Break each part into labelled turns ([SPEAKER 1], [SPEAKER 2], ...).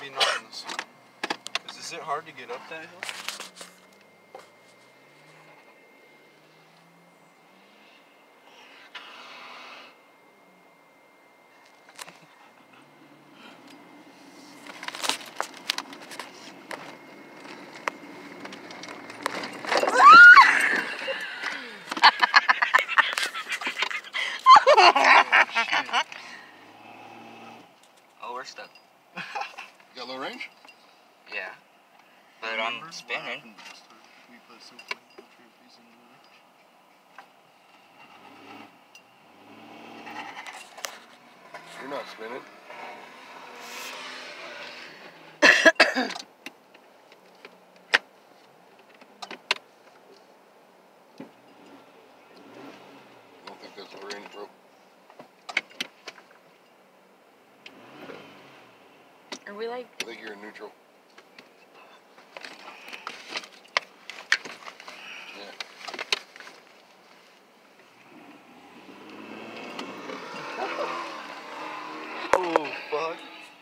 [SPEAKER 1] maybe not in the sun. Because is it hard to get up that hill?
[SPEAKER 2] Oh, we're stuck.
[SPEAKER 3] You got low range?
[SPEAKER 2] Yeah. But I'm spinning.
[SPEAKER 3] You're not spinning. I don't think that's low range, bro.
[SPEAKER 4] Are we like?
[SPEAKER 3] I think you're in neutral. Yeah.
[SPEAKER 1] Oh, fuck.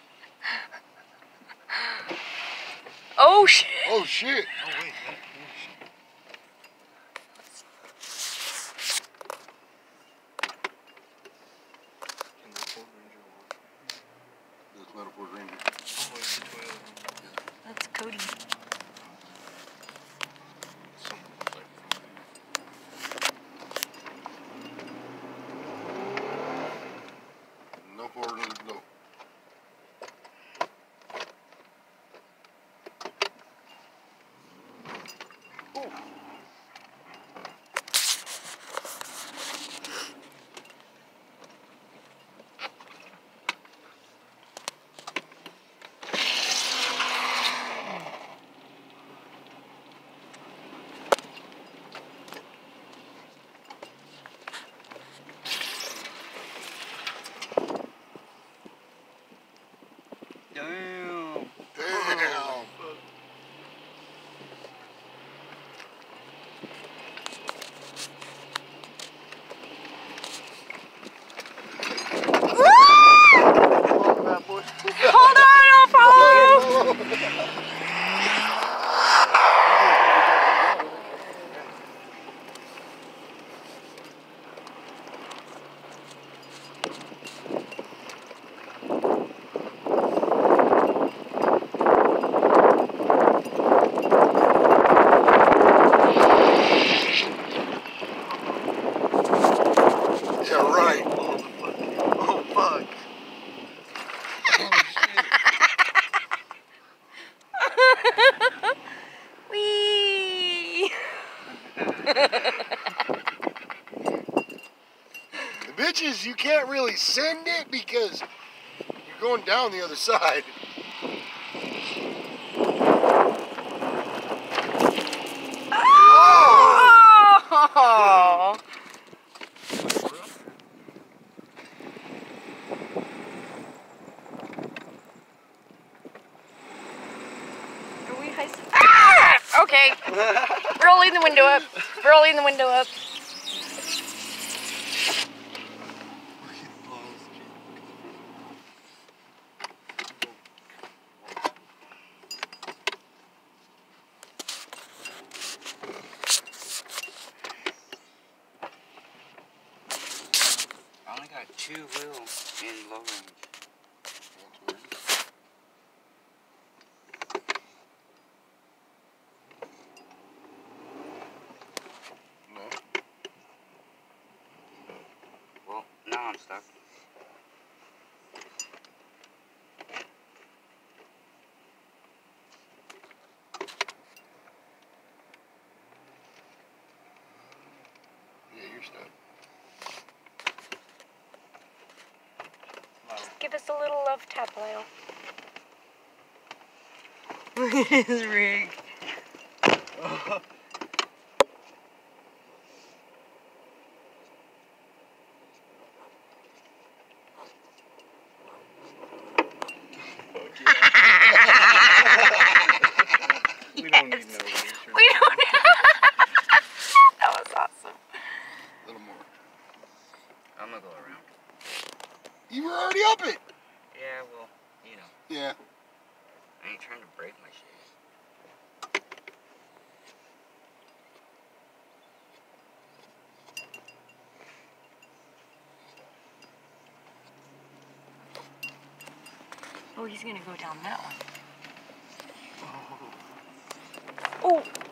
[SPEAKER 4] Oh shit!
[SPEAKER 3] Oh shit!
[SPEAKER 1] Oh, wait. Oh, shit. Can the Ford Ranger work?
[SPEAKER 3] That's not a Ford Ranger.
[SPEAKER 1] Oh, it's a Toyota.
[SPEAKER 4] That's Cody.
[SPEAKER 1] Something like
[SPEAKER 3] No Ford, no.
[SPEAKER 1] Damn.
[SPEAKER 3] Damn!
[SPEAKER 4] Hold on, I'll follow.
[SPEAKER 3] Yeah, right.
[SPEAKER 1] Oh, fuck.
[SPEAKER 4] Wee.
[SPEAKER 3] The bitch is, you can't really send it because you're going down the other side.
[SPEAKER 4] Oh. Are we high? Ah! Okay. Rolling the window up. Rolling the window up.
[SPEAKER 2] I only got 2 wheels in low range.
[SPEAKER 3] No.
[SPEAKER 2] Well, now I'm stuck.
[SPEAKER 3] Yeah, you're stuck.
[SPEAKER 4] Just give us a little love tap, Lyle. Look at his rig.
[SPEAKER 1] We don't need no return.
[SPEAKER 4] We don't. That was awesome.
[SPEAKER 3] A little more.
[SPEAKER 2] I'm gonna go around.
[SPEAKER 3] You were already up it.
[SPEAKER 2] Yeah, well, you know.
[SPEAKER 3] Yeah.
[SPEAKER 2] I ain't trying to break my shit.
[SPEAKER 4] Oh, he's gonna go down that one. Oh.